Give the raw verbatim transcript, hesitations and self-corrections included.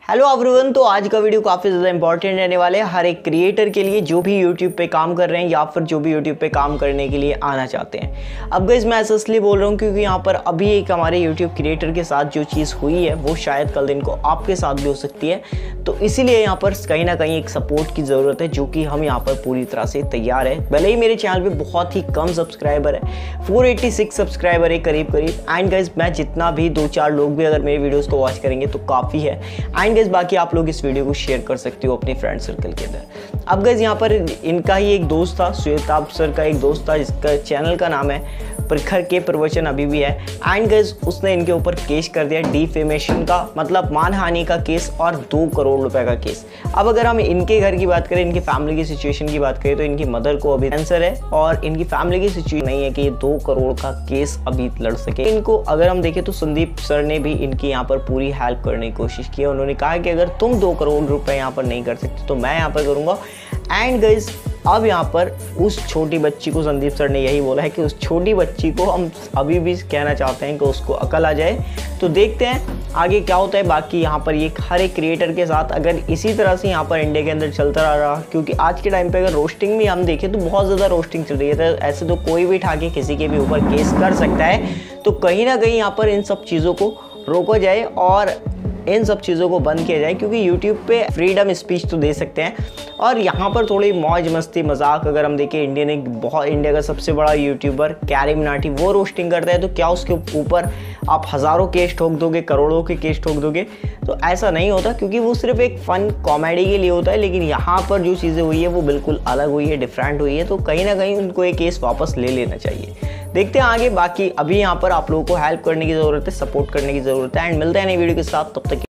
Hello everyone. तो आज का वीडियो काफ़ी ज़्यादा इंपॉर्टेंट रहने वाले हैं हर एक क्रिएटर के लिए जो भी यूट्यूब पे काम कर रहे हैं या फिर जो भी यूट्यूब पे काम करने के लिए आना चाहते हैं। अब गाइस मैं ऐसा इसलिए बोल रहा हूँ क्योंकि यहाँ पर अभी एक हमारे यूट्यूब क्रिएटर के साथ जो चीज़ हुई है वो शायद कल दिन को आपके साथ भी हो सकती है। तो इसीलिए यहाँ पर कहीं ना कहीं एक सपोर्ट की ज़रूरत है जो कि हम यहाँ पर पूरी तरह से तैयार है। भले ही मेरे चैनल पर बहुत ही कम सब्सक्राइबर है, फोर एट्टी सिक्स सब्सक्राइबर है करीब करीब। एंड गाइस मैं जितना भी दो चार लोग भी अगर मेरे वीडियोज़ को वॉच करेंगे तो काफ़ी है। एंड गाइस बाकी आप लोग इस वीडियो को शेयर कर सकते हो अपने फ्रेंड सर्कल के अंदर। अब गाइस यहाँ पर इनका ही एक दोस्त था, श्वेताब सर का एक दोस्त था जिसका चैनल का नाम है प्रखर के प्रवचन अभी भी है। एंड गाइस उसने इनके ऊपर केस कर दिया डिफेमेशन का, मतलब मानहानि का केस और दो करोड़ रुपए का केस। अब अगर हम इनके घर की बात करें, इनकी फैमिली की सिचुएशन की बात करें तो इनकी मदर को अभी कैंसर है और इनकी फैमिली की सिचुएशन नहीं है कि ये दो करोड़ का केस अभी लड़ सके। इनको अगर हम देखें तो संदीप सर ने भी इनकी यहाँ पर पूरी हेल्प करने की कोशिश की है। उन्होंने कहा कि अगर तुम दो करोड़ रुपए यहाँ पर नहीं कर सकते तो मैं यहाँ पर करूँगा। एंड गाइस अब यहाँ पर उस छोटी बच्ची को संदीप सर ने यही बोला है कि उस छोटी बच्ची को हम अभी भी कहना चाहते हैं कि उसको अकल आ जाए। तो देखते हैं आगे क्या होता है। बाकी यहाँ पर ये हर एक क्रिएटर के साथ अगर इसी तरह से यहाँ पर इंडिया के अंदर चलता रहा, क्योंकि आज के टाइम पे अगर रोस्टिंग भी हम देखें तो बहुत ज़्यादा रोस्टिंग चल रही है, तो ऐसे तो कोई भी ठाके किसी के भी ऊपर केस कर सकता है। तो कहीं ना कहीं यहाँ पर इन सब चीज़ों को रोका जाए और इन सब चीज़ों को बंद किया जाए, क्योंकि यूट्यूब पे फ्रीडम स्पीच तो दे सकते हैं और यहाँ पर थोड़ी मौज मस्ती मजाक अगर हम देखें, इंडियन एक बहुत इंडिया का सबसे बड़ा यूट्यूबर कैरी मिनाटी वो रोस्टिंग करता है तो क्या उसके ऊपर आप हज़ारों केस ठोक दोगे, करोड़ों के केस ठोक दोगे? तो ऐसा नहीं होता, क्योंकि वो सिर्फ एक फ़न कॉमेडी के लिए होता है। लेकिन यहाँ पर जो चीज़ें हुई है वो बिल्कुल अलग हुई है, डिफरेंट हुई है। तो कहीं ना कहीं उनको एक केस वापस ले लेना चाहिए। देखते हैं आगे। बाकी अभी यहाँ पर आप लोगों को हेल्प करने की ज़रूरत है, सपोर्ट करने की ज़रूरत है। एंड मिलते हैं नई वीडियो के साथ, तब तक